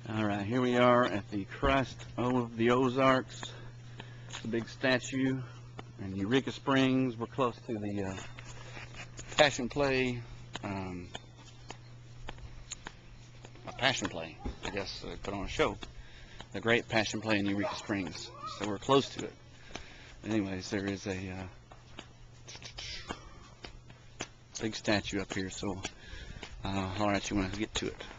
Alright, here we are at the crest of the Ozarks. It's a big statue in Eureka Springs. We're close to the Passion Play, I guess, put on a show. The Great Passion Play in Eureka Springs. So we're close to it. Anyways, there is a big statue up here, so I'll holler at you when I get to it.